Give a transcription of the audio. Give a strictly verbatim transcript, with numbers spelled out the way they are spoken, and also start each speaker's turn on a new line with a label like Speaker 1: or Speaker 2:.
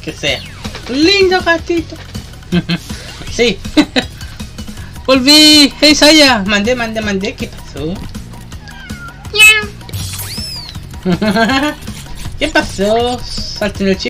Speaker 1: que sea. Lindo gatito. Sí. Volví. Hey, Saya. Mandé, mandé, mandé. ¿Qué pasó? ¿Qué pasó? Salte en el chip.